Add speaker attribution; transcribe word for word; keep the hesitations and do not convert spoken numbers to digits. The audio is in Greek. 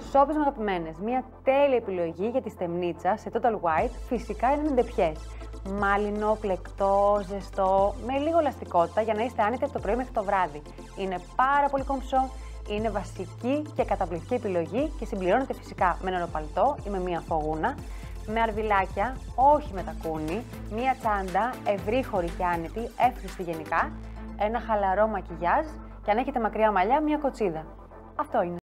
Speaker 1: Σόπες με αγαπημένες. Μια τέλεια επιλογή για τη στεμνίτσα σε Total White. Φυσικά είναι ντεπιές. Μάλινο, πλεκτό, ζεστό, με λίγο ελαστικότητα για να είστε άνετοι από το πρωί μέχρι το βράδυ. Είναι πάρα πολύ κομψό, είναι βασική και καταπληκτική επιλογή και συμπληρώνεται φυσικά με νεροπαλτό ή με μία φωγούνα, με αρβιλάκια, όχι με τακούνι, μία τσάντα ευρύχωρη και άνετη, εύχριστη γενικά, ένα χαλαρό μακιγιάζ και αν έχετε μακριά μαλλιά, μία κοτσίδα. Αυτό είναι.